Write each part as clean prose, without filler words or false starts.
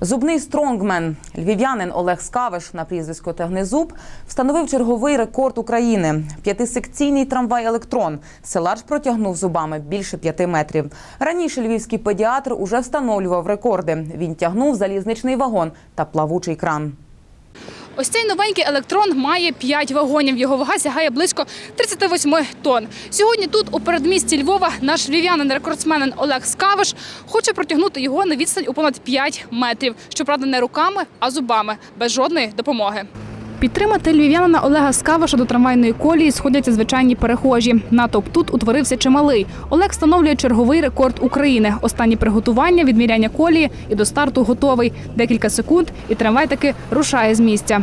Зубний стронгмен, львів'янин Олег Скавиш на прізвисько Тягнезуб, встановив черговий рекорд України. 5-секційний трамвай-електрон. Силач протягнув зубами більше 5 метрів. Раніше львівський педіатр уже встановлював рекорди. Він тягнув залізничний вагон та плавучий кран. Ось цей новенький електрон має 5 вагонів. Його вага сягає близько 38 тонн. Сьогодні тут, у передмісті Львова, наш львів'янин-рекордсмен Олег Скавиш хоче протягнути його на відстань у понад 5 метрів. Щоправда, не руками, а зубами, без жодної допомоги. Підтримати львів'янина Олега Скавиша до трамвайної колії сходяться звичайні перехожі. Натовп тут утворився чималий. Олег встановлює черговий рекорд України. Останні приготування, відміряння колії і до старту готовий. Декілька секунд і трамвай таки рушає з місця.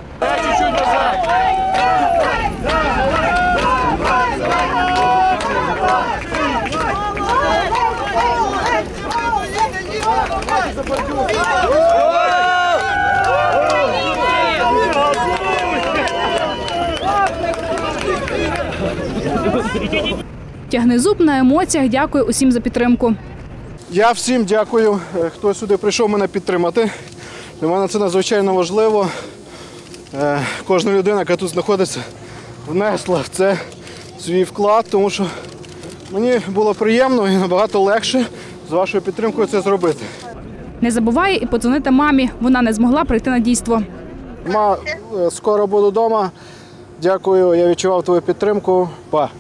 Тягнезуб на емоціях дякує усім за підтримку. Я всім дякую, хто сюди прийшов мене підтримати. Для мене це надзвичайно важливо. Кожна людина, яка тут знаходиться, внесла в це свій вклад, тому що мені було приємно і набагато легше з вашою підтримкою це зробити. Не забуває і подзвонити мамі. Вона не змогла прийти на дійство. Ма, скоро буду вдома. Дякую, я відчував твою підтримку. Па.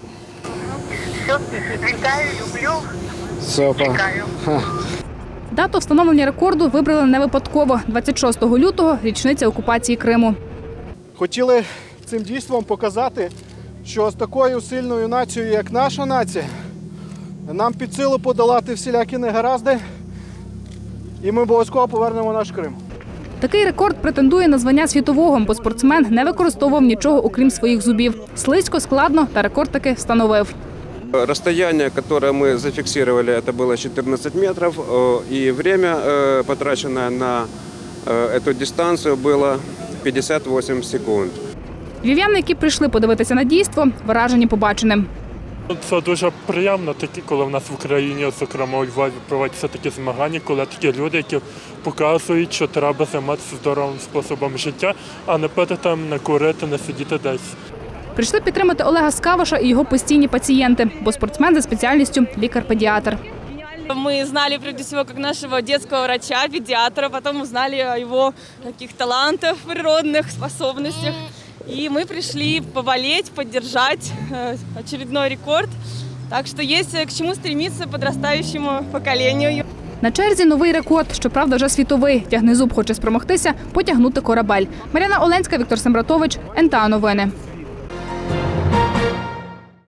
Вітаю, люблю. Все, па. Дату встановлення рекорду вибрали не випадково. 26 лютого – річниця окупації Криму. Хотіли цим дійством показати, що з такою сильною нацією, як наша нація, нам під силу подолати всілякі негаразди, і ми обов'язково повернемо наш Крим. Такий рекорд претендує на звання світового, бо спортсмен не використовував нічого, окрім своїх зубів. Слизько, складно, та рекорд таки встановив. Расстояние, которое мы зафиксировали, это было 14 метров, и время, потраченное на эту дистанцию, было 58 секунд. Львів'яни, які прийшли подивитися на дійство, вражені побаченим. Це дуже приємно, коли в нас в Україні, зокрема у Львові, проводяться такі змагання, коли такі люди, які показують, що треба займатися здоровим способом життя, а не пити там, не курити, не сидіти десь. Прийшли підтримати Олега Скавиша і його постійні пацієнти, бо спортсмен за спеціальністю – лікар-педіатр. Мы знали прежде всего как нашего детского врача, педиатра, потом узнали о его таких талантах, природных способностях. И мы пришли поболеть, поддержать очередной рекорд. Так что есть к чему стремиться подрастающему поколению. На черзі новий рекорд, щоправда вже світовий. Тягнезуб хоче спромогтися потягнути корабель. Мар'яна Оленська, Віктор Сембратович, НТА Новини.